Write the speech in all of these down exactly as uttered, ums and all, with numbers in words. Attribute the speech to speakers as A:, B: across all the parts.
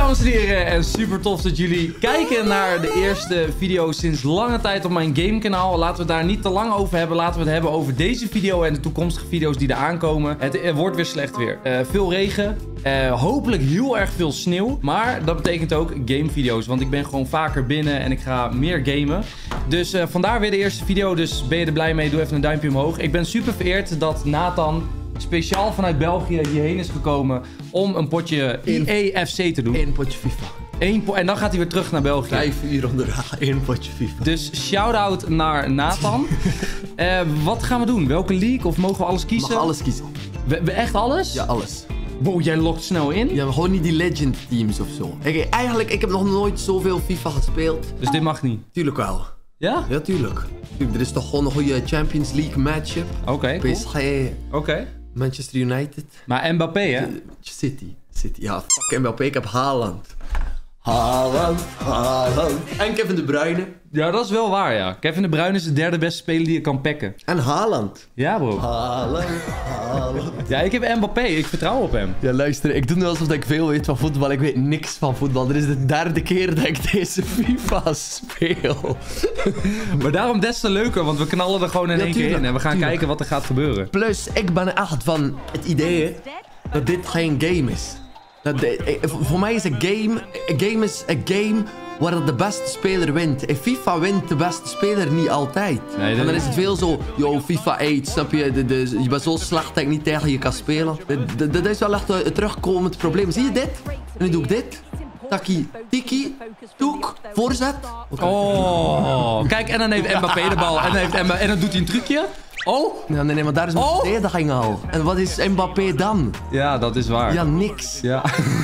A: dames en heren, en super tof dat jullie kijken naar de eerste video sinds lange tijd op mijn gamekanaal. Laten we het daar niet te lang over hebben. Laten we het hebben over deze video en de toekomstige video's die er aankomen. Het er wordt weer slecht weer. Uh, veel regen. Uh, hopelijk heel erg veel sneeuw. Maar dat betekent ook gamevideo's. Want ik ben gewoon vaker binnen en ik ga meer gamen. Dus uh, vandaar weer de eerste video. Dus ben je er blij mee? Doe even een duimpje omhoog. Ik ben super vereerd dat Nathan speciaal vanuit België hierheen is gekomen om een potje E A F C te doen.
B: Eén potje FIFA.
A: Eén po en dan gaat hij weer terug naar België.
B: Vijf uur onderweg, één potje FIFA.
A: Dus shout-out naar Nathan. uh, wat gaan we doen? Welke league? Of mogen we alles kiezen?
B: Mag alles kiezen.
A: We, we echt alles?
B: Ja, alles.
A: Wow, jij lokt snel in?
B: Ja, maar gewoon niet die legend teams of zo. Ik, eigenlijk, ik heb nog nooit zoveel FIFA gespeeld.
A: Dus dit mag niet?
B: Tuurlijk wel.
A: Ja?
B: Ja, tuurlijk. Er is toch gewoon een goede Champions League matchup.
A: Oké, okay,
B: P S G.
A: Oké. Okay.
B: Manchester United.
A: Maar Mbappé, hè?
B: City. City. Ja, fuck Mbappé. Ik heb Haaland. Haaland, Haaland. En Kevin De Bruyne.
A: Ja, dat is wel waar, ja. Kevin De Bruyne is de derde beste speler die je kan packen.
B: En Haaland.
A: Ja, bro.
B: Haaland, Haaland.
A: Ja, ik heb Mbappé. Ik vertrouw op hem.
B: Ja, luister. Ik doe nu alsof ik veel weet van voetbal. Ik weet niks van voetbal. Dit is de derde keer dat ik deze FIFA speel.
A: Maar daarom des te leuker, want we knallen er gewoon in
B: ja,
A: één keer in. En we gaan
B: tuurlijk.
A: kijken wat er gaat gebeuren.
B: Plus, ik ben echt van het idee dat dit geen game is. Dat de, voor mij is een game... Een game is een game waar de beste speler wint. In FIFA wint de beste speler niet altijd. Nee, en dan is het veel zo... Yo, FIFA acht, snap je? De, de, je bent zo slecht dat ik niet tegen je kan spelen. Dat is wel echt een terugkomend probleem. Zie je dit? En nu doe ik dit. Taki, tiki, toek, voorzet.
A: Okay. Oh, kijk, en dan heeft Mbappé de bal. En dan, heeft Mbappé, en dan doet hij een trucje. Oh?
B: Ja, nee, nee, maar daar is mijn
A: oh.
B: verdediging al. En wat is Mbappé dan?
A: Ja, dat is waar.
B: Ja, niks.
A: Ja.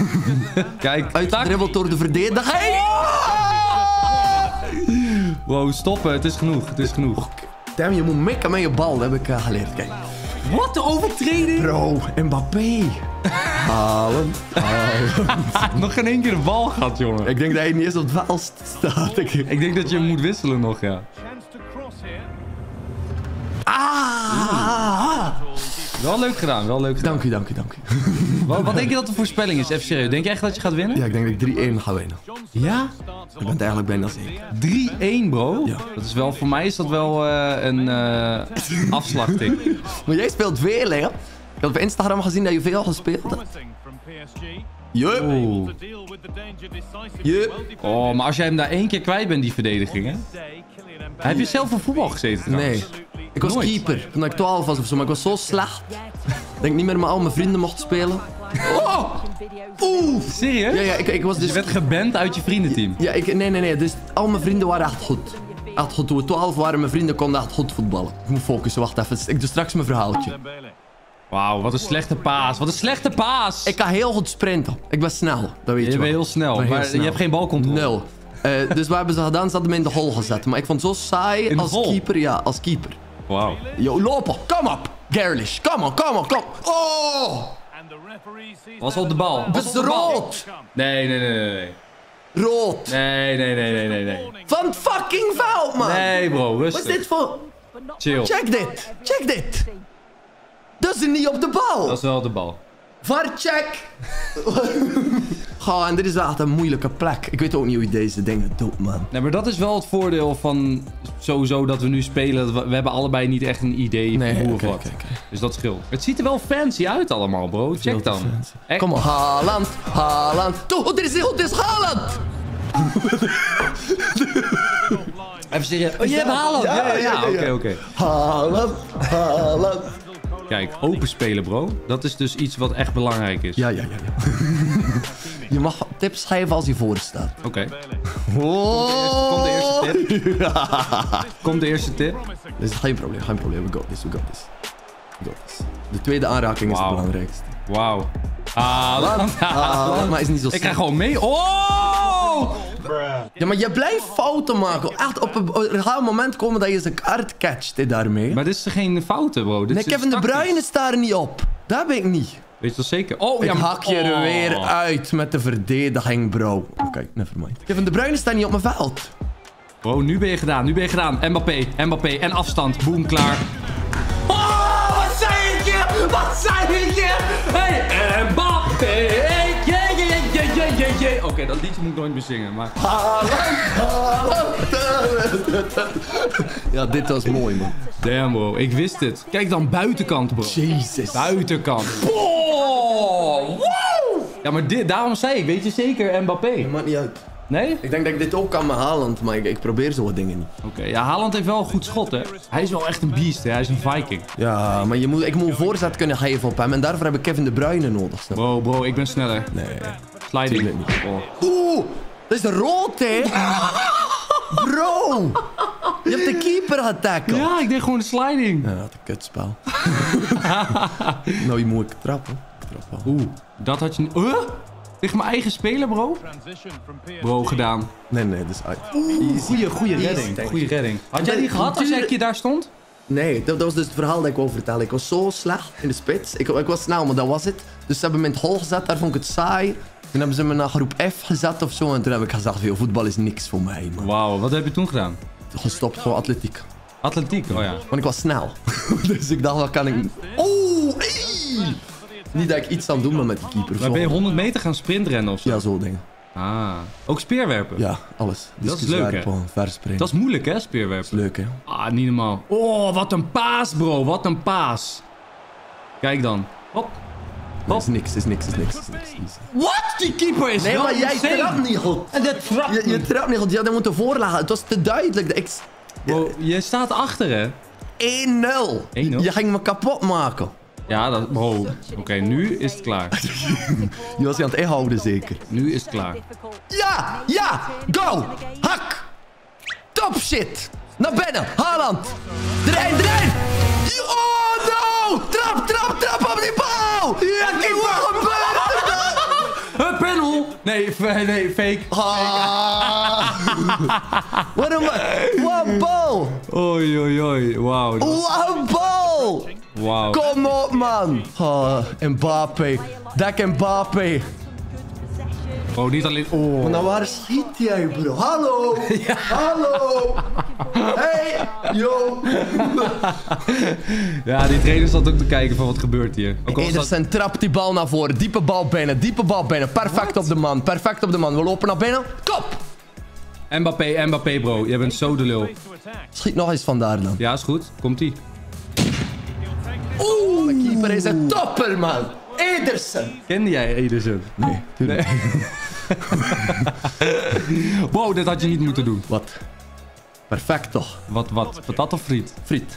A: Kijk.
B: Uitgedribbeld door de verdediging.
A: Wow, stoppen. Het is genoeg. Het is genoeg.
B: Okay. Damn, je moet mikken met je bal. Dat heb ik uh, geleerd. Kijk.
A: Wat? De overtreding?
B: Bro, Mbappé. Halen. Halen.
A: Nog geen één keer de bal gehad, jongen.
B: Ik denk dat hij niet eens op het veld staat. Ik...
A: ik denk dat je hem moet wisselen nog, ja.
B: Ah!
A: Wel leuk gedaan, wel leuk gedaan.
B: Dank u, dank u, dank u.
A: Wat, wat denk je dat de voorspelling is? Even serieus. Denk je echt dat je gaat winnen?
B: Ja, ik denk dat ik drie-één ga winnen.
A: Ja?
B: Ik ben het eigenlijk bijna zeker.
A: drie-één, bro?
B: Ja.
A: Dat is wel, voor mij is dat wel uh, een uh, afslachting.
B: Maar jij speelt veel, hè? Ik had op Instagram gezien dat je veel gespeeld hebt. Jup.
A: Oh.
B: Jup.
A: Oh, maar als jij hem daar één keer kwijt bent, die verdediging, hè? Heb je zelf op voetbal gezeten trouwens?
B: Nee. Ik was Nooit. keeper, toen ik twaalf was of zo, maar ik was zo slecht. Dat ik niet meer met al mijn vrienden mocht spelen. Oh!
A: Oeh! Serieus?
B: Ja, ja, ik, ik was dus...
A: Je werd geband uit je vriendenteam?
B: Ja, ik, nee, nee, nee. Dus al mijn vrienden waren echt goed. Echt goed. Toen we twaalf waren, mijn vrienden konden echt goed voetballen. Ik moet focussen, wacht even. Ik doe straks mijn verhaaltje.
A: Wauw, wat een slechte paas. Wat een slechte paas!
B: Ik kan heel goed sprinten. Ik ben snel, dat weet je,
A: je
B: wel.
A: bent heel snel, maar heel snel. Je hebt geen balcontrole.
B: Nul. Uh, dus wat hebben ze gedaan? Ze hadden me in de hol gezet. Maar ik vond het zo saai als hol? keeper. Ja, als keeper.
A: Wauw.
B: Yo, lopen. Kom op. Garlish. Kom op, kom op, kom. Oh!
A: Was op de bal.
B: Dat is rood.
A: Nee, nee, nee, nee, nee.
B: Rood.
A: Nee, nee, nee, nee, nee, nee.
B: Van het fucking fout, man.
A: Nee, bro. Rustig.
B: Wat is dit voor...
A: Chill.
B: Check dit. Check dit. Dat is niet op de bal.
A: Dat is wel op de bal.
B: V A R check. Goh, en dit is wel echt een moeilijke plek. Ik weet ook niet hoe je deze dingen doet, man.
A: Nee, maar dat is wel het voordeel van sowieso dat we nu spelen. We, we hebben allebei niet echt een idee
B: nee,
A: hoe
B: okay,
A: of wat.
B: Okay, okay.
A: Dus dat scheelt. Het ziet er wel fancy uit allemaal, bro. Check dan.
B: Echt? Kom op, Haaland, Haaland. Toe, dit is heel, dit is Haaland.
A: Even serieus. Oh, je hebt Haaland. Ja, ja, ja. Oké, oké.
B: Haaland, Haaland.
A: Kijk, open spelen, bro. Dat is dus iets wat echt belangrijk is.
B: Ja, ja, ja. ja. Je mag tips geven als hij voor staat.
A: Oké. Okay.
B: Oh.
A: Komt de eerste tip. Ja. Komt de eerste tip.
B: Dat is geen probleem, geen probleem. We got this, we got this. We got this. De tweede aanraking wow. is het belangrijkste.
A: Wauw. Haaland.
B: Haaland. Maar is niet zo
A: Ik krijg gewoon mee. Oh!
B: Ja, maar je blijft fouten maken. Echt, op een bepaald moment komen dat je zijn kaart catcht daarmee.
A: Maar dit is geen fouten, bro. Dit
B: nee, Kevin De Bruyne staat er niet op. Dat ben ik niet.
A: Weet je dat zeker? Oh,
B: ik
A: ja,
B: hak je er
A: oh.
B: weer uit met de verdediging, bro. Oké, okay, nevermind. Kevin De Bruyne staat niet op mijn veld.
A: Bro, nu ben je gedaan. Nu ben je gedaan. Mbappé, Mbappé en afstand. Boom, klaar. Oh, wat zei ik je? Wat zei ik je? Hey, Mbappé. Yeah, yeah, yeah, yeah, yeah, jee. Oké, okay, dat liedje moet ik nooit meer zingen, maar...
B: Ja, dit was mooi, man.
A: Damn, bro. Ik wist het. Kijk dan buitenkant, bro.
B: Jezus.
A: Buitenkant. Oh, wow. Ja, maar dit, daarom zei ik, weet je zeker Mbappé?
B: Maakt niet uit.
A: Nee?
B: Ik denk dat ik dit ook kan met Haaland, maar ik, ik probeer zo'n dingen niet.
A: Oké, okay, ja, Haaland heeft wel een goed schot, hè. Hij is wel echt een beest, hè. Hij is een Viking.
B: Ja, maar je moet, ik moet een voorzet kunnen geven op hem en daarvoor heb ik Kevin De Bruyne nodig. Snap?
A: Bro, bro, ik ben sneller.
B: Nee.
A: Sliding.
B: Niet. Oh. Oeh, dat is rood, hè. Bro. Je hebt de keeper getackeld.
A: Ja, ik deed gewoon de sliding.
B: Ja, dat is een kutspel. Nou, je moet ik trappen.
A: Oeh, dat had je niet... Huh? Tegen mijn eigen speler, bro? Bro, gedaan.
B: Nee, nee, dat is uit.
A: Goeie, goeie redding. Goeie redding. Had jij die gehad als jij daar stond?
B: Nee, dat, dat was dus het verhaal dat ik wou vertellen. Ik was zo slecht in de spits. Ik, ik was snel, maar dat was het. Dus ze hebben me in het hol gezet, daar vond ik het saai. Toen hebben ze me naar groep F gezet of zo. En toen heb ik gezegd, veel voetbal is niks voor mij, man.
A: Wauw, wat heb je toen gedaan?
B: Gestopt, gewoon atletiek.
A: Atletiek, oh ja.
B: Want ik was snel. Dus ik dacht, wat kan ik... Oeh, ey! Niet dat ik iets aan doen ben met die keeper.
A: Maar ben je honderd meter gaan sprintrennen of zo?
B: Ja, zo dingen.
A: Ah, ook speerwerpen?
B: Ja, alles.
A: Dat is leuk, hè?
B: Verspringen.
A: Dat is moeilijk, hè, speerwerpen?
B: Dat is leuk, hè?
A: Ah, niet normaal. Oh, wat een paas, bro. Wat een paas. Kijk dan. Hop.
B: Nee, is niks, is niks, is niks. Is niks.
A: Wat? Die keeper is
B: Nee,
A: wel
B: maar jij
A: insane.
B: trapt niet goed.
A: En dat trapt
B: Je, je trapt niet goed. Je had hem moeten voorleggen. Het was te duidelijk. Ik...
A: Bro, je staat achter, hè?
B: één nul.
A: één nul?
B: Je ging me kapot maken.
A: Ja, dat... Bro. Oké, okay, nu is het klaar.
B: Je was je aan het inhouden, zeker.
A: Nu is het klaar.
B: Ja! Ja! Go! Hak! Top shit! Naar binnen! Haaland! Erin, erin! Oh no! Trap, trap, trap op die bal! Ja, kijk wat gebeurt er!
A: Een panel! Nee, nee, fake.
B: Ah. Wat een wat een bal!
A: Oei, oei, oei. Wauw.
B: Wat een bal!
A: Wauw.
B: Kom op, man! Oh, Mbappé. Dek Mbappé.
A: Oh, niet alleen... Oh.
B: Maar nou, waar schiet jij, bro? Hallo! Ja. Hallo! Hey! Yo!
A: Ja, die trainer zat ook te kijken van wat gebeurt hier. Ook al
B: Ederson dat... trapt die bal naar voren. Diepe bal binnen. Diepe bal binnen. Perfect What? op de man. Perfect op de man. We lopen naar binnen. Kop!
A: Mbappé, Mbappé, bro. Jij bent zo de lul.
B: Schiet nog eens vandaar dan.
A: Ja, is goed. Komt-ie.
B: Oeh! De keeper is een topper, man. Ederson.
A: Kende jij Ederson?
B: Nee.
A: Nee. Wow, dit had je niet moeten doen.
B: Wat? Perfect toch?
A: Wat, wat? Patat of friet?
B: Friet.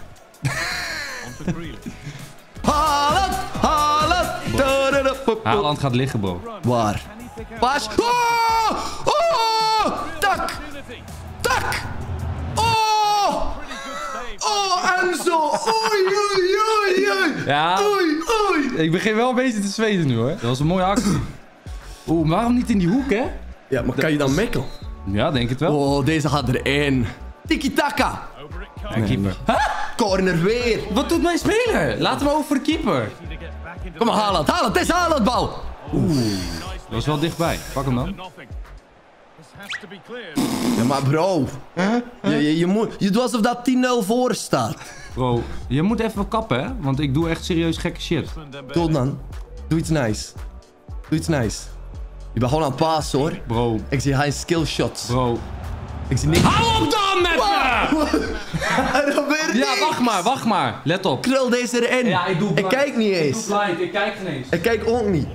B: Haaland! Haaland!
A: Haaland gaat liggen, bro.
B: Waar? Pas! Oh! Oh! Tak! Tak! Oh! Oh, Enzo! Oei, oei, oei, oei!
A: Ja.
B: Oei, oei!
A: Ik begin wel een beetje te zweten nu, hoor. Dat was een mooie actie. Oeh, waarom niet in die hoek, hè?
B: Ja, maar kan je dan mikken?
A: Ja, denk het wel.
B: Oh, deze gaat erin. Tiki-taka!
A: Ja, keeper.
B: Huh? Corner weer!
A: Wat doet mijn speler? Laat hem over voor de keeper.
B: Kom maar, Haaland. Haaland, het is Haaland bal!
A: Oeh, dat was wel dichtbij. Pak hem dan.
B: Ja, maar bro. Huh? Je, je, je, moet, je doet alsof dat tien nul voor staat.
A: Bro, je moet even wel kappen, hè? Want ik doe echt serieus gekke shit.
B: Doe dan. Doe iets nice. Doe iets nice. Je bent gewoon aan het passen, hoor.
A: Bro.
B: Ik zie geen skillshots.
A: Bro.
B: Ik zie niks.
A: Hou op dan met me!
B: Ja,
A: wacht maar, wacht maar. Let op.
B: Krul deze erin.
A: Ja, ik doe blind.
B: Ik kijk niet eens.
A: Ik doe blind, ik kijk geen eens.
B: Ik kijk ook niet.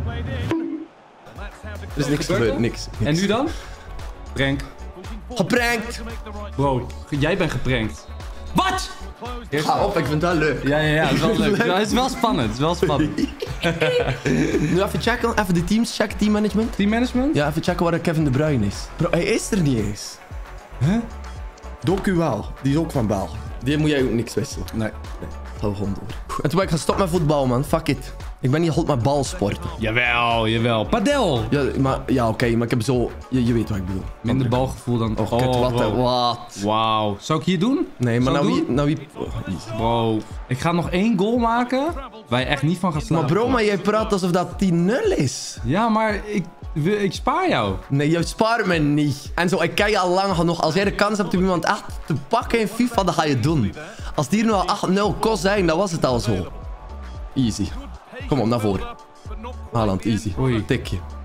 B: Er is niks gebeurd, niks, niks.
A: En nu dan? Prank.
B: Geprankt.
A: Bro, jij bent geprankt. Wat?
B: Ga op, ik vind dat leuk.
A: Ja, ja, ja, het is wel leuk. Ja, het is wel spannend, het is wel spannend.
B: Nu even checken, even de teams checken, teammanagement.
A: Teammanagement?
B: Ja, even checken waar Kevin De Bruyne is. Bro, hij is er niet eens.
A: Huh?
B: Doku wel, die is ook van België. Die moet jij ook niks wisselen.
A: Nee.
B: Nee, gaan we gewoon door. En toen ben ik gaan stoppen met voetbal, man. Fuck it. Ik ben niet goed met balsporten.
A: Jawel, jawel. Padel.
B: Ja, maar, ja oké, okay, maar ik heb zo... Je, je weet wat ik bedoel.
A: Minder balgevoel dan...
B: Oh, kut, wat,
A: bro.
B: wat?
A: Wauw. Zou ik hier doen?
B: Nee, maar
A: Zou
B: nou
A: ik
B: wie... Nou wie oh,
A: bro, ik ga nog één goal maken waar je echt niet van gaat slapen.
B: maar bro, maar jij praat alsof dat tien nul is.
A: Ja, maar ik, ik spaar jou.
B: Nee, je spaart me niet. En zo, ik ken je al lang genoeg. Als jij de kans hebt om iemand echt te pakken in FIFA, dan ga je het doen. Als die er nu al acht nul kost zijn, dan was het al zo. Easy. Kom op, naar voren. Haaland, easy.
A: Oei.
B: Tikje.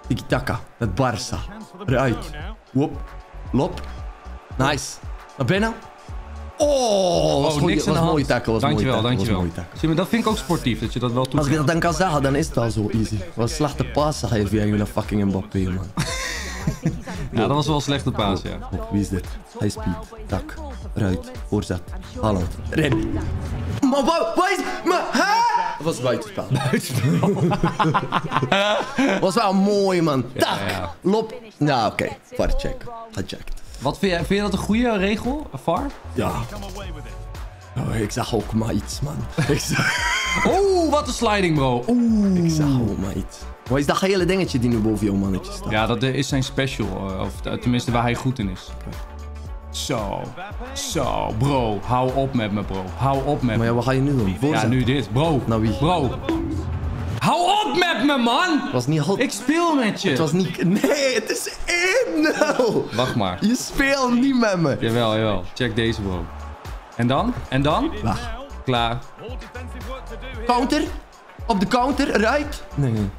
B: Tiki-taka. Met Barça. Eruit. Wop. Lop. Nice. Naar binnen. Oh, was,
A: Oh,
B: goeie,
A: niks aan
B: was
A: de
B: een mooie
A: hand.
B: tackle. Was
A: Dankjewel,
B: een mooie tackle,
A: dankjewel.
B: was een mooie tackle.
A: Zie je, maar dat vind ik ook sportief, dat je dat wel
B: Als ik
A: toet.
B: dat dan kan zeggen, dan is het al zo easy. Wat een slechte paas geef jij naar fucking Mbappé, man.
A: Ja, dat was wel een slechte paas, ja.
B: Oh, wie is dit? High speed. Tak. Eruit. Voorzet. Haaland. Ren. Maar wat? Wat is... Maar, hè? Dat was buitenspel. Buitenspel. Was wel mooi, man. Tak.
A: Ja, ja.
B: Lop. Nou, oké. Okay. V A R check. Gecheckt.
A: Wat vind, jij, vind je dat een goede regel, V A R?
B: Ja. Oh, ik zag ook maar iets, man. Ik zag...
A: Oeh, wat een sliding, bro. Oeh.
B: Ik zag ook maar iets. Wat is dat hele dingetje die nu boven jouw mannetje staat?
A: Ja, dat is zijn special. uh, Of uh, tenminste waar hij goed in is. Zo. Zo, bro. Hou op met me, bro. Hou op met
B: Maar ja,
A: me.
B: wat ga je nu doen? Voorzet.
A: Ja, nu dit. Bro.
B: Nou, wie?
A: Bro. Hou op met me, man.
B: Het was niet hot.
A: Ik speel met je.
B: Het was niet... Nee, het is één nul.
A: Wacht maar.
B: Je speelt niet met me.
A: Jawel, jawel. Check deze, bro. En dan? En dan?
B: Wacht.
A: Klaar.
B: Counter. Op de counter. Eruit. Nee, nee.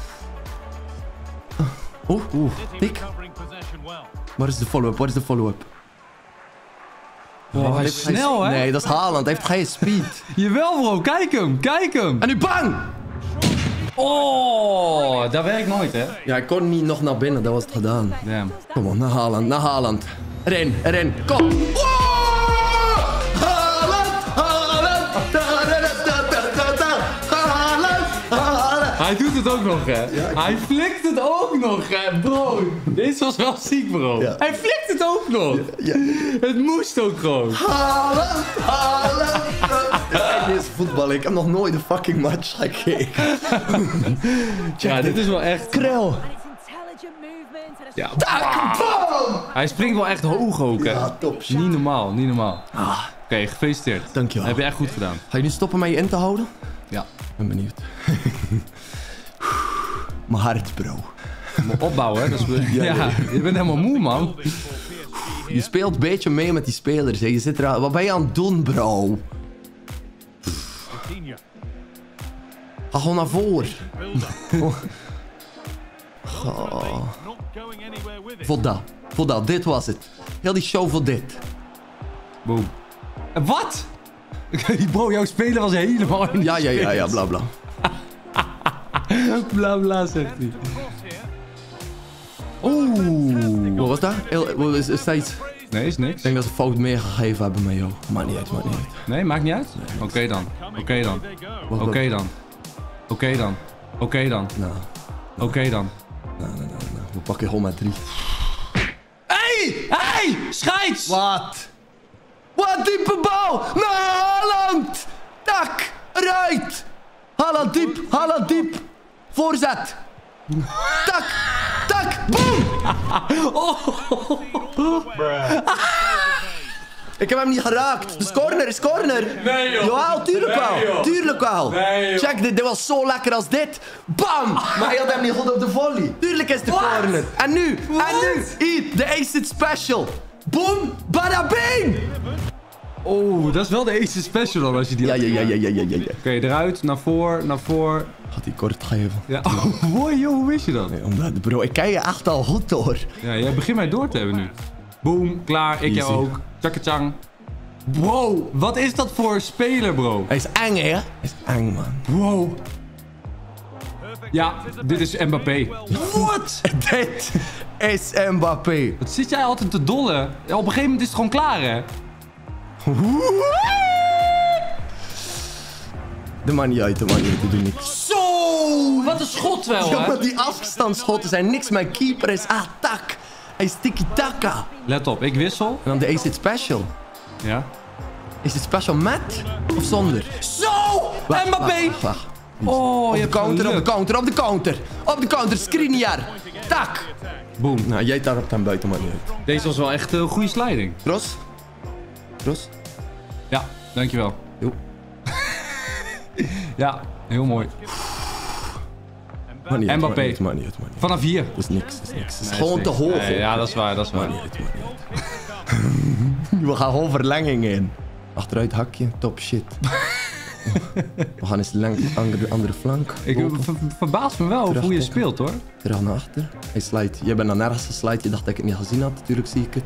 B: Oeh, oeh. Tik. Waar is de follow-up? Waar is de follow-up?
A: Oh, hij is snel, hè?
B: Nee, dat is Haaland. Hij heeft geen speed.
A: Jawel, bro. Kijk hem. Kijk hem.
B: En nu bang!
A: Oh, dat werkt nooit, hè?
B: Ja, ik kon niet nog naar binnen. Dat was het gedaan.
A: Damn.
B: Kom op, naar Haaland. Naar Haaland. Ren, ren. Kom. Oh! Haaland! Haaland! Haaland! Haaland!
A: Hij doet het ook nog, hè? Hij flikt het ook nog, hè, bro. Deze was wel ziek, bro.
B: Ja.
A: Hij flikt het ook nog.
B: Ja.
A: Het moest ook gewoon.
B: Haaland! Haaland! Dit is voetbal. Ik heb nog nooit een fucking match gekeken.
A: Ja, dit is wel echt...
B: Krel.
A: Ja.
B: Bam!
A: Hij springt wel echt hoog ook, hè?
B: Ja, top shit.
A: Niet normaal, niet normaal.
B: Ah,
A: Oké, gefeliciteerd.
B: dankjewel.
A: Heb je echt goed gedaan.
B: Ga je nu stoppen met je in te houden?
A: Ja.
B: Ik ben benieuwd. Mijn hart, bro.
A: Moet opbouwen, hè? Dat is... ja,
B: ja.
A: je bent helemaal moe, man.
B: Je speelt een beetje mee met die spelers. Hè. Je zit er aan... Wat ben je aan het doen, bro? Ga gewoon naar voren. Oh. Voor dat. Voor dat. Dit was het. Heel die show voor dit.
A: Boom. En wat? Bro, jouw speler was helemaal... in de
B: Ja, ja, ja, ja.
A: spits.
B: Bla, bla.
A: Bla, bla, zegt hij.
B: Oeh. Wat was dat? Heel- Is, is dat iets...
A: Nee, is niks.
B: Ik denk dat ze een fout meegegeven hebben met jou. Maakt niet uit, maakt niet uit.
A: Nee, maakt niet uit? Oké dan. Oké dan.
B: Wat-
A: Oké dan. Oké dan. Oké dan.
B: Nou,
A: Oké dan.
B: nou, nou, nou, nou. We pakken gewoon maar drie.
A: Hey! Hey! Scheids!
B: Wat? Wat diepe bal! Naar Haaland! Tak! Eruit! Haaland diep! Haaland diep! Voorzet! Tak! Tak! Boom! Ik heb hem niet geraakt. Dus corner is corner.
A: Nee, joh.
B: Jawel, tuurlijk wel.
A: Nee, joh.
B: Tuurlijk wel.
A: Nee, joh.
B: Check dit, dit was zo lekker als dit. Bam! Maar hij had hem niet goed op de volley. Tuurlijk is de
A: What?
B: corner. En nu,
A: What?
B: en nu, eat, de Ace Special. Boom, bada bing!
A: Oh, dat is wel de Ace Special dan als je die
B: Ja,
A: had
B: ja, ja,
A: gemaakt.
B: ja, ja, ja, ja.
A: Oké, eruit, naar voor, naar voor.
B: Gaat hij kort geven?
A: Ja, oh, mooi joh, hoe wist je dat?
B: Nee, omdat, bro, ik ken je echt al goed door.
A: Ja, jij begint mij door te hebben nu. Boom, klaar, ik jou
B: Easy.
A: ook. Tjakkatjang. Bro, wat is dat voor speler, bro?
B: Hij is eng, hè? Hij is eng, man.
A: Wow. Ja, dit is Mbappé. Wat?
B: Dit is Mbappé.
A: Wat zit jij altijd te dollen? Ja, op een gegeven moment is het gewoon klaar, hè?
B: De man niet uit, de man niet uit, doe niks.
A: Zo, wat een schot wel,
B: Ja,
A: hè?
B: maar die afstandsschotten zijn niks. Mijn keeper is attack. Hij is tiki-taka.
A: Let op, ik wissel.
B: En dan de Ace Special.
A: Ja.
B: Is het special met of zonder?
A: Zo,
B: Wacht,
A: Mbappé.
B: Wacht, wacht.
A: Oh,
B: Op
A: je
B: de
A: hebt
B: counter, op de
A: geluk.
B: counter, op de counter. Op de counter, Skriniar. Tak.
A: Boom.
B: Nou, jij daar op hem buiten, maar niet uit.
A: Deze was wel echt een goede sliding.
B: Ros? Ros?
A: Ja, dankjewel.
B: Jo.
A: Ja, heel mooi.
B: Maar niet uit,
A: Mbappé.
B: maar niet uit, maar niet uit, maar niet uit.
A: Vanaf hier.
B: Dat is niks, dat is niks. Dat is
A: Nee,
B: gewoon
A: is
B: te
A: niks.
B: hoog.
A: Nee,
B: hoor.
A: ja, dat is waar, dat is waar.
B: Maar niet uit, maar niet uit. We gaan gewoon verlenging in. Achteruit hakje, top shit. We gaan eens lang, andere, andere flank.
A: Ik ver, verbaas me wel over hoe je speelt, hoor.
B: Terug naar achter. Hij slide. Jij bent dan nergens geslide. Je dacht dat ik het niet gezien had. Natuurlijk zie ik het.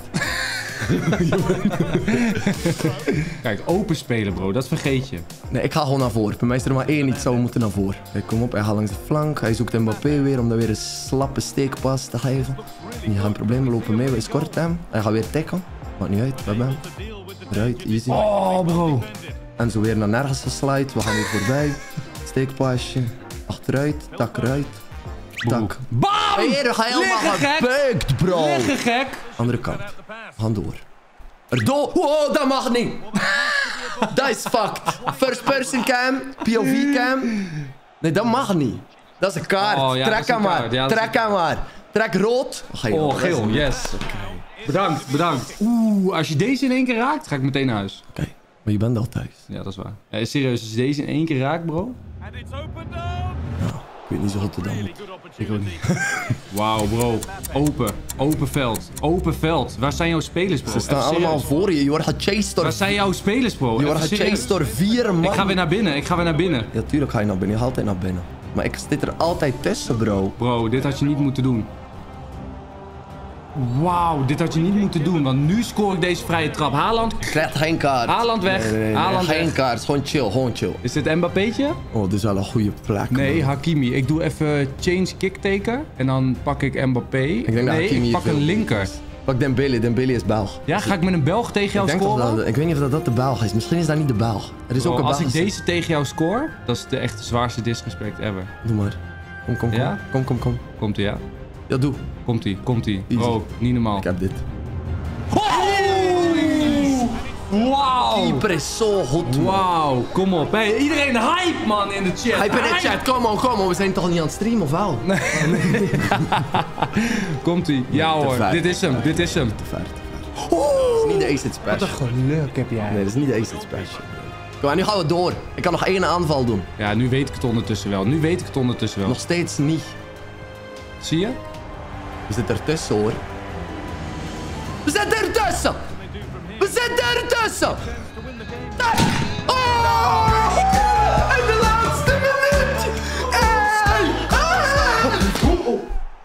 A: Kijk, open spelen, bro. Dat vergeet je.
B: Nee, ik ga gewoon naar voren. Bij mij is er maar één iets. Zou moeten naar voren. Hij komt op. Hij gaat langs de flank. Hij zoekt Mbappé weer om dan weer een slappe steekpas te geven. Niet geen probleem. We lopen mee. We escorten hem. Hij gaat weer tacklen. Maakt niet uit. We hebben hem. Eruit. Easy.
A: Oh, bro.
B: En zo weer naar nergens geslide. We gaan weer voorbij. Steekpasje. Achteruit. Tak eruit. Tak.
A: Bam!
B: Hey, we gaan helemaal
A: Liggen, gek.
B: gebukt, bro.
A: Liggen, gek.
B: Andere kant. We gaan door. Erdoor. Wow, dat mag niet. Dat is fucked. First person cam. P O V cam. Nee, dat mag niet. Dat is een kaart.
A: Oh, ja, dat
B: Trek
A: is een
B: hem maar.
A: kaart. Ja, dat
B: Trek
A: is
B: hem maar. Trek rood. Ga je
A: Oh,
B: nog.
A: geel. Yes. Bedankt, bedankt. Oeh, als je deze in één keer raakt, ga ik meteen naar huis.
B: Oké, okay. Maar je bent al thuis.
A: Ja, dat is waar. Ja, serieus, als je deze in één keer raakt, bro.
B: Nou, ik weet niet zo goed hoe dat moet.
A: Ik ook niet. Wauw, bro. Open. Open veld. Open veld. Waar zijn jouw spelers, bro?
B: Ze staan
A: Even
B: allemaal
A: serieus.
B: voor je. Je wordt gechased door...
A: Waar zijn jouw spelers, bro?
B: Je
A: Even
B: wordt
A: serieus.
B: gechased door vier man.
A: Ik ga weer naar binnen. Ik ga weer naar binnen.
B: Ja, tuurlijk ga je naar binnen. Je gaat altijd naar binnen. Maar ik zit er altijd tussen, bro.
A: Bro, dit had je niet moeten doen. Wauw, dit had je niet moeten doen, want nu scoor ik deze vrije trap. Haaland,
B: Je krijgt geen kaart.
A: Haaland weg.
B: Nee, nee, nee,
A: Haaland
B: geen
A: weg.
B: kaart. Gewoon chill, gewoon chill.
A: Is dit Mbappé'tje?
B: Oh, dit is wel een goede plek.
A: Nee,
B: man.
A: Hakimi. Ik doe even change kicktaker en dan pak ik Mbappé.
B: Ik denk dat
A: nee,
B: Hakimi
A: ik pak
B: veel
A: een
B: beter
A: linker.
B: is. Pak Dembele. Dembele is Belg.
A: Ja, ga ik met een Belg tegen jou
B: Ik, denk toch
A: scoren?
B: dat, ik weet niet of dat, dat de Belg is. Misschien is dat niet de Belg. Er is
A: Bro,
B: ook een
A: als
B: Belg.
A: ik deze tegen jou score, dat is de echt de zwaarste disrespect ever.
B: Doe maar. Kom, kom, kom.
A: Ja?
B: Kom, kom, kom.
A: Komt-ie, ja?
B: Ja, doe.
A: Komt-ie, komt-ie.
B: Easy.
A: Bro, niet normaal.
B: Ik heb dit.
A: Wauw!
B: Keeper is zo goed, man.
A: Wauw, kom op. Hey, iedereen hype, man, in de chat.
B: Hype in de chat. Kom on, kom on. We zijn toch niet aan het streamen, of wel? Nee.
A: Komt-ie. Ja
B: te
A: hoor,
B: ver.
A: dit is hem, dit is hem.
B: Te ver, te ver. Dat is niet de Acid Special.
A: geluk heb jij.
B: Nee, dat is niet de Acid Special. Kom, en nu gaan we door. Ik kan nog één aanval doen.
A: Ja, nu weet ik het ondertussen wel. Nu weet ik het ondertussen wel.
B: Nog steeds niet.
A: Zie je?
B: We zitten ertussen, hoor. We zitten ertussen! We zitten ertussen! Daar! Oh! In de laatste minuut! Hey! Hey!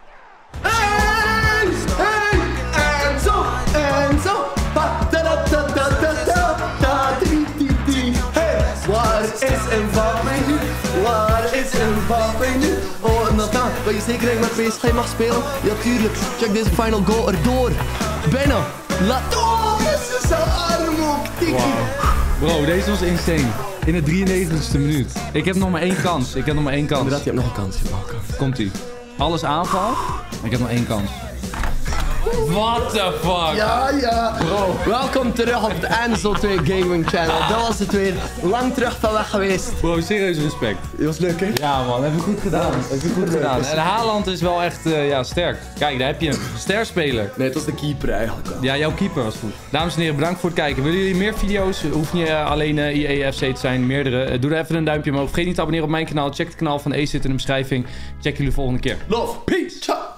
B: Hey! Hey! Enzo! Enzo! Pa, da, da, da, da, da, da, da, di, di, di. Hey! Waar is Mbappé nu? Waar is Mbappé nu? Oh, Nathan, ben je zeker dat ik met P S G mag spelen? Ja, tuurlijk. Check deze final goal erdoor. Binnen. Laat... Oh, dat is zo arm op. Tiki.
A: Bro, deze was insane. In de drieënnegentigste minuut. Ik heb nog maar één kans. Ik heb nog maar één kans.
B: Inderdaad, je hebt nog een kans. Je hebt nog een kans.
A: Komt-ie. Alles aanval. Ik heb nog één kans. What the fuck?
B: Ja, ja. Bro, welkom terug op de Enzo twee Gaming Channel. Dat was het weer. Lang terug van weg geweest.
A: Bro, serieus respect.
B: Het was leuk, hè?
A: Ja man, heb je goed gedaan. Heb je goed gedaan. En Haaland is wel echt uh, ja, sterk. Kijk, daar heb je een sterspeler.
B: Nee, het was de keeper eigenlijk wel.
A: Ja, jouw keeper was goed. Dames en heren, bedankt voor het kijken. Willen jullie meer video's? Hoeft niet uh, alleen uh, I E F C te zijn, meerdere. Uh, doe er even een duimpje omhoog. Vergeet niet te abonneren op mijn kanaal. Check het kanaal van Acid in de beschrijving. Check jullie volgende keer.
B: Love. Peace. Ciao.